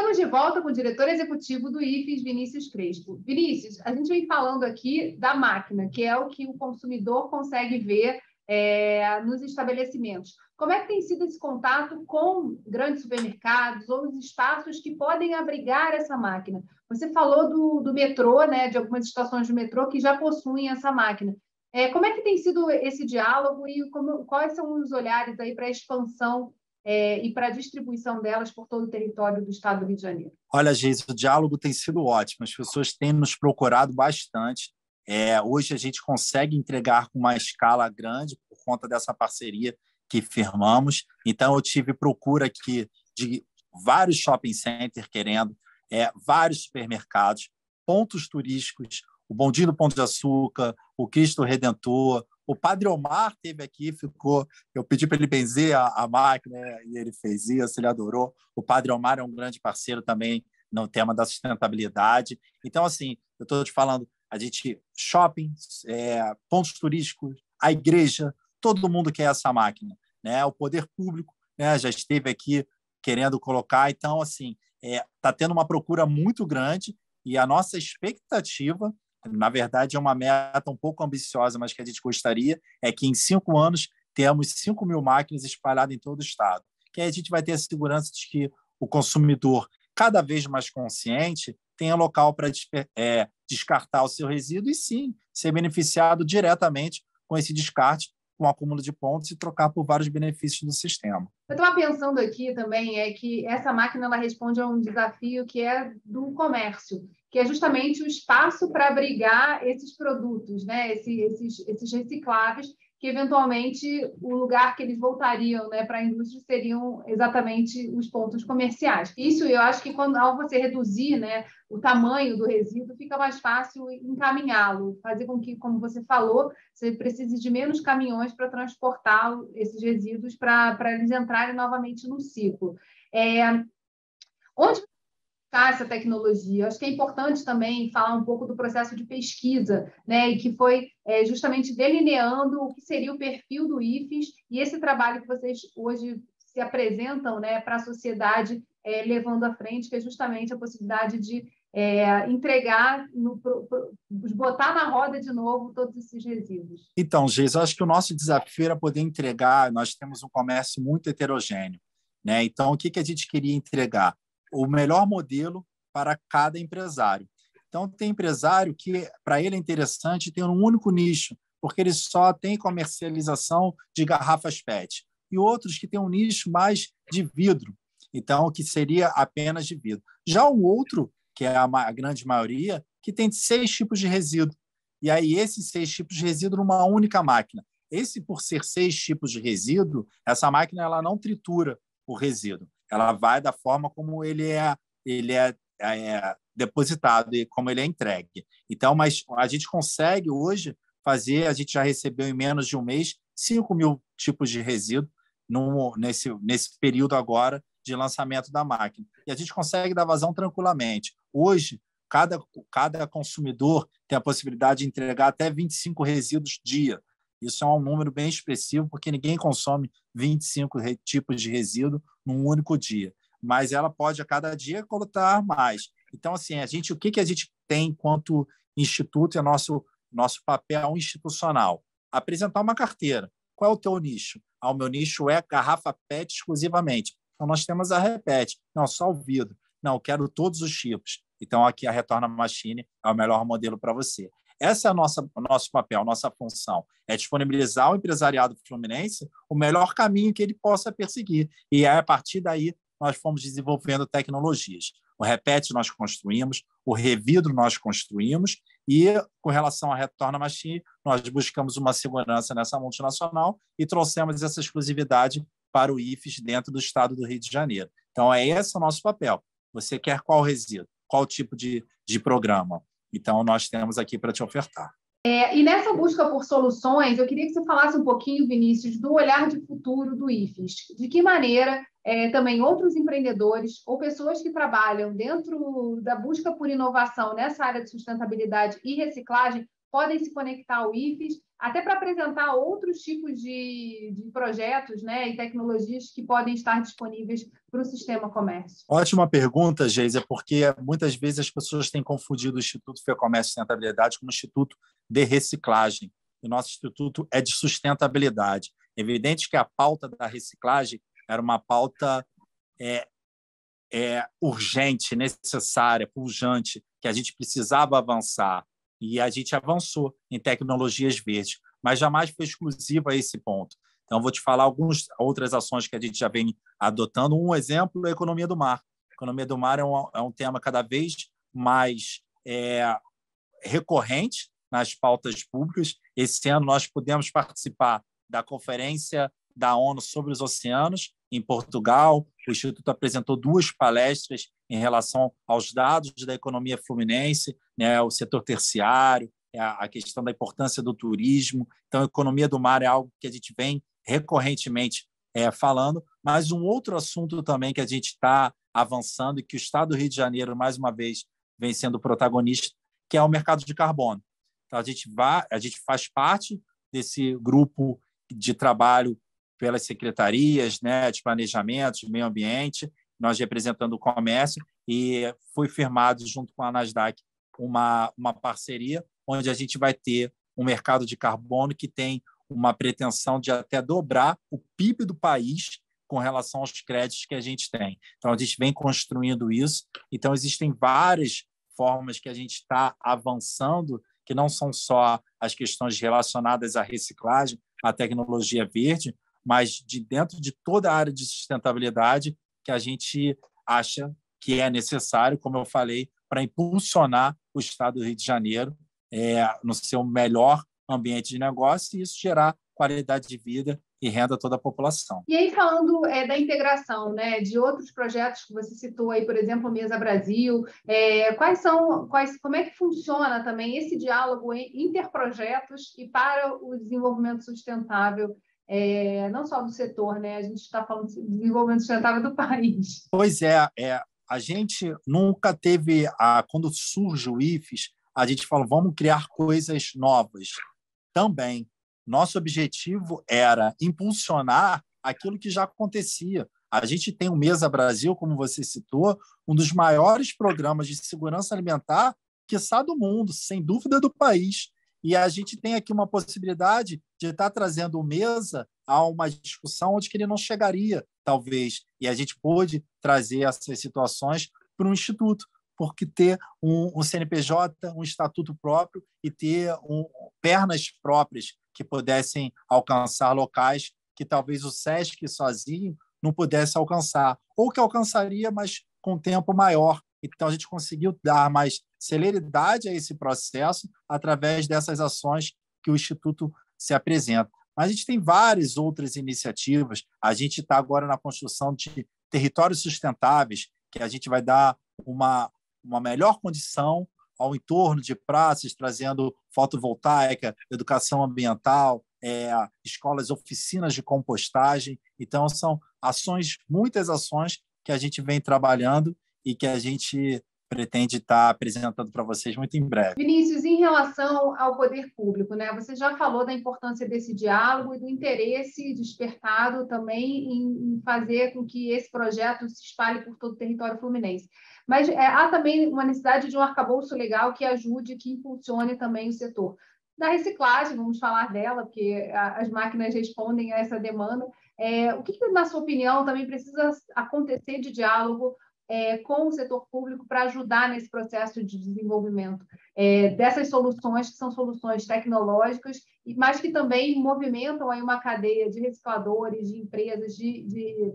Estamos de volta com o diretor executivo do IFES, Vinícius Crespo. Vinícius, a gente vem falando aqui da máquina, que é o que o consumidor consegue ver nos estabelecimentos. Como é que tem sido esse contato com grandes supermercados ou os espaços que podem abrigar essa máquina? Você falou do metrô, né, de algumas estações do metrô que já possuem essa máquina. Como é que tem sido esse diálogo e quais são os olhares aí para a expansão e para a distribuição delas por todo o território do estado do Rio de Janeiro? Olha, Geise, o diálogo tem sido ótimo. As pessoas têm nos procurado bastante. Hoje a gente consegue entregar com uma escala grande por conta dessa parceria que firmamos. Então, eu tive procura aqui de vários shopping centers querendo, vários supermercados, pontos turísticos, o Bondinho do Pão de Açúcar, o Cristo Redentor, o Padre Omar teve aqui, ficou. Eu pedi para ele benzer a máquina, né, e ele fez isso, ele adorou. O Padre Omar é um grande parceiro também no tema da sustentabilidade. Então, assim, eu estou te falando, a gente, shopping, pontos turísticos, a igreja, todo mundo quer essa máquina, né? O poder público, né, já esteve aqui querendo colocar. Então, assim, está tendo uma procura muito grande e a nossa expectativa, na verdade, é uma meta um pouco ambiciosa, mas que a gente gostaria, é que em 5 anos temos 5.000 máquinas espalhadas em todo o estado. Que aí a gente vai ter a segurança de que o consumidor, cada vez mais consciente, tenha local para descartar o seu resíduo e, sim, ser beneficiado diretamente com esse descarte, com o acúmulo de pontos e trocar por vários benefícios do sistema. Eu estava pensando aqui também que essa máquina ela responde a um desafio que é do comércio, que é justamente o espaço para abrigar esses produtos, né? esses recicláveis, que eventualmente o lugar que eles voltariam, né, para a indústria seriam exatamente os pontos comerciais. Isso eu acho que ao você reduzir, né, o tamanho do resíduo, fica mais fácil encaminhá-lo, fazer com que, como você falou, você precise de menos caminhões para transportar esses resíduos para eles entrarem novamente no ciclo. Onde está essa tecnologia? Acho que é importante também falar um pouco do processo de pesquisa, né, e que foi justamente delineando o que seria o perfil do IFES e esse trabalho que vocês hoje se apresentam, né, para a sociedade levando à frente, que é justamente a possibilidade de entregar, botar na roda de novo todos esses resíduos. Então, Geis, acho que o nosso desafio era poder entregar. Nós temos um comércio muito heterogêneo, né? Então, o que a gente queria entregar? O melhor modelo para cada empresário. Então, tem empresário que, para ele, é interessante ter um único nicho, porque ele só tem comercialização de garrafas PET. E outros que têm um nicho mais de vidro, então, que seria apenas de vidro. Já o outro, que é a grande maioria, que tem 6 tipos de resíduo. E aí, esses 6 tipos de resíduo numa única máquina. Esse, por ser 6 tipos de resíduo, essa máquina ela não tritura o resíduo. Ela vai da forma como ele é depositado e como ele é entregue. Então, mas a gente consegue hoje fazer, a gente já recebeu em menos de um mês 5.000 tipos de resíduo nesse período agora de lançamento da máquina. E a gente consegue dar vazão tranquilamente. Hoje, cada consumidor tem a possibilidade de entregar até 25 resíduos dia. Isso é um número bem expressivo, porque ninguém consome 25 tipos de resíduo num único dia. Mas ela pode, a cada dia, coletar mais. Então, assim, o que a gente tem enquanto instituto é nosso papel institucional? Apresentar uma carteira. Qual é o teu nicho? O meu nicho é garrafa PET exclusivamente. Então, nós temos a Repet. Não, só o vidro. Não, eu quero todos os tipos. Então, aqui a Retorna Machine é o melhor modelo para você. Essa é o nosso papel, a nossa função, é disponibilizar ao empresariado fluminense o melhor caminho que ele possa perseguir. E aí, a partir daí, nós fomos desenvolvendo tecnologias. O Repet nós construímos, o Revidro nós construímos, e com relação à Retorna Machine, nós buscamos uma segurança nessa multinacional e trouxemos essa exclusividade para o IFES dentro do estado do Rio de Janeiro. Então, esse o nosso papel. Você quer qual resíduo? Qual tipo de programa? Então, nós temos aqui para te ofertar. E nessa busca por soluções, eu queria que você falasse um pouquinho, Vinícius, do olhar de futuro do IFES. De que maneira também outros empreendedores ou pessoas que trabalham dentro da busca por inovação nessa área de sustentabilidade e reciclagem podem se conectar ao IFES até para apresentar outros tipos de projetos, né, e tecnologias que podem estar disponíveis para o sistema comércio? Ótima pergunta, Geisa, porque muitas vezes as pessoas têm confundido o Instituto FEComércio e Sustentabilidade com um instituto de reciclagem. O nosso instituto é de sustentabilidade. É evidente que a pauta da reciclagem era uma pauta urgente, necessária, pujante, que a gente precisava avançar. E a gente avançou em tecnologias verdes, mas jamais foi exclusiva a esse ponto. Então, vou te falar algumas outras ações que a gente já vem adotando. Um exemplo é a economia do mar. A economia do mar é um tema cada vez mais recorrente nas pautas públicas. Esse ano, nós pudemos participar da Conferência da ONU sobre os Oceanos, em Portugal. O Instituto apresentou 2 palestras em relação aos dados da economia fluminense, né, o setor terciário, a questão da importância do turismo. Então, a economia do mar é algo que a gente vem recorrentemente falando, mas um outro assunto também que a gente está avançando e que o Estado do Rio de Janeiro, mais uma vez, vem sendo protagonista, que é o mercado de carbono. Então, a gente faz parte desse grupo de trabalho pelas secretarias, né, de planejamento, de meio ambiente, nós representando o comércio, e foi firmado junto com a Nasdaq uma parceria onde a gente vai ter um mercado de carbono que tem uma pretensão de até dobrar o PIB do país com relação aos créditos que a gente tem. Então, a gente vem construindo isso. Então, existem várias formas que a gente está avançando, que não são só as questões relacionadas à reciclagem, à tecnologia verde, mas de dentro de toda a área de sustentabilidade que a gente acha que é necessário, como eu falei, para impulsionar o Estado do Rio de Janeiro no seu melhor ambiente de negócio e isso gerar qualidade de vida e renda a toda a população. E aí, falando da integração, né, de outros projetos que você citou aí, por exemplo, o Mesa Brasil, como é que funciona também esse diálogo interprojetos e para o desenvolvimento sustentável, não só do setor, né? A gente está falando de desenvolvimento sustentável do país. Pois a gente nunca teve, quando surge o IFES, a gente falou, vamos criar coisas novas. Também, nosso objetivo era impulsionar aquilo que já acontecia. A gente tem o Mesa Brasil, como você citou, um dos maiores programas de segurança alimentar, quiçá do mundo, sem dúvida do país. E a gente tem aqui uma possibilidade de estar trazendo o Mesa a uma discussão onde ele não chegaria, talvez. E a gente pôde trazer essas situações para um instituto, porque ter um CNPJ, um estatuto próprio e ter pernas próprias que pudessem alcançar locais que talvez o SESC sozinho não pudesse alcançar, ou que alcançaria, mas com tempo maior. Então, a gente conseguiu dar mais celeridade a esse processo através dessas ações que o Instituto se apresenta. Mas a gente tem várias outras iniciativas. A gente está agora na construção de territórios sustentáveis, que a gente vai dar uma melhor condição ao entorno de praças, trazendo fotovoltaica, educação ambiental, escolas, oficinas de compostagem. Então, são muitas ações que a gente vem trabalhando e que a gente pretende estar apresentando para vocês muito em breve. Vinícius, em relação ao poder público, né? Você já falou da importância desse diálogo e do interesse despertado também em fazer com que esse projeto se espalhe por todo o território fluminense. Mas há também uma necessidade de um arcabouço legal que ajude, que impulsione também o setor. Da reciclagem, vamos falar dela, porque as máquinas respondem a essa demanda. O que, na sua opinião, também precisa acontecer de diálogo com o setor público para ajudar nesse processo de desenvolvimento dessas soluções, que são soluções tecnológicas, mas que também movimentam aí uma cadeia de recicladores, de empresas, de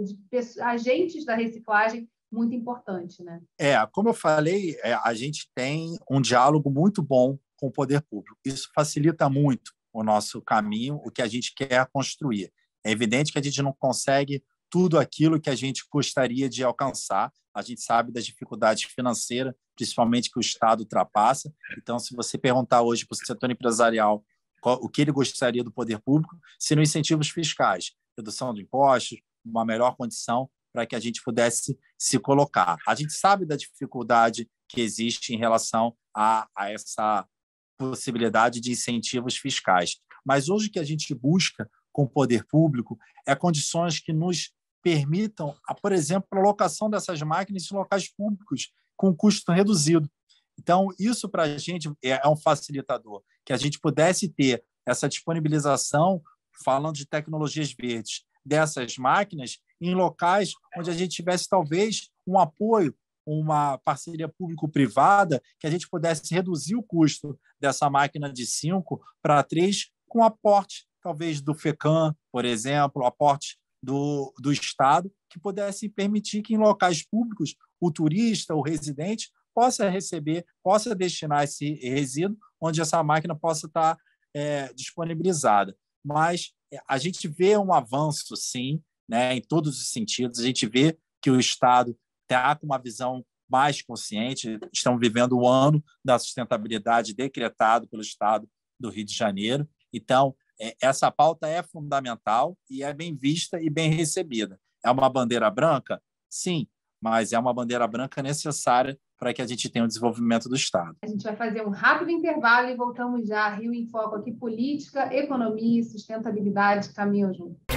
agentes da reciclagem muito importante, né? Como eu falei, a gente tem um diálogo muito bom com o poder público. Isso facilita muito o nosso caminho, o que a gente quer construir. É evidente que a gente não consegue tudo aquilo que a gente gostaria de alcançar. A gente sabe das dificuldades financeiras, principalmente que o Estado ultrapassa. Então, se você perguntar hoje para o setor empresarial o que ele gostaria do poder público, seriam incentivos fiscais, redução de impostos, uma melhor condição para que a gente pudesse se colocar. A gente sabe da dificuldade que existe em relação a possibilidade de incentivos fiscais. Mas hoje o que a gente busca com o poder público é condições que nos permitam, por exemplo, a alocação dessas máquinas em locais públicos com custo reduzido. Então, isso para a gente é um facilitador, que a gente pudesse ter essa disponibilização, falando de tecnologias verdes, dessas máquinas em locais onde a gente tivesse, talvez, um apoio, uma parceria público-privada, que a gente pudesse reduzir o custo dessa máquina de 5 para 3, com aporte, talvez, do FECAM, por exemplo, aporte do Estado, que pudesse permitir que, em locais públicos, o turista, o residente, possa receber, possa destinar esse resíduo, onde essa máquina possa estar disponibilizada. Mas a gente vê um avanço, sim, né, em todos os sentidos. A gente vê que o Estado está com uma visão mais consciente. Estamos vivendo o ano da sustentabilidade decretado pelo Estado do Rio de Janeiro. Então, essa pauta é fundamental e é bem vista e bem recebida. É uma bandeira branca? Sim, mas é uma bandeira branca necessária para que a gente tenha o desenvolvimento do Estado. A gente vai fazer um rápido intervalo e voltamos já. Rio em Foco aqui, política, economia e sustentabilidade caminham juntos.